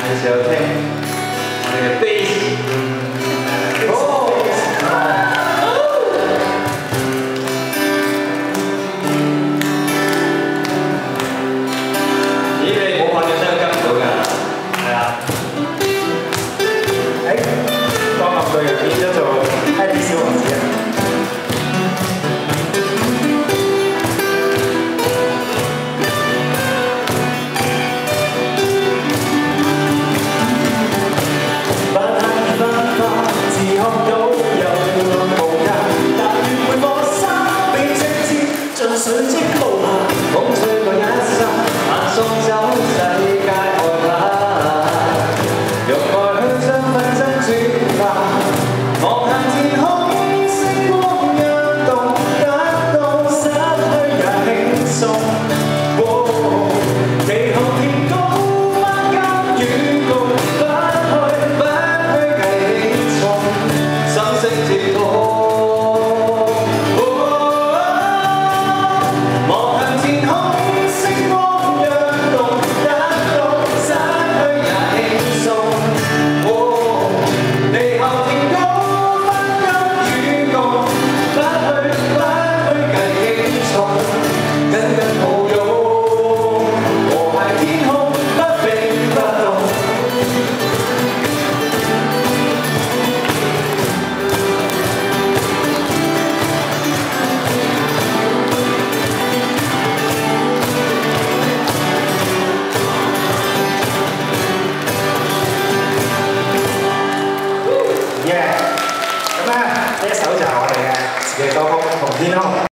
收聽我哋嘅 bass。咦，你冇看你真係跟唔到㗎？係啊。 光合隊變咗做 ID 小王子啊！ 水晶無瑕，風吹過一剎，眼送走世界外拍，用愛去將紛爭轉化，望向天空，星光躍動，得到失去也輕鬆。地厚天高，花間與共，不去計重，心聲接通。 呢一首就係我哋嘅自己歌曲《同天空》。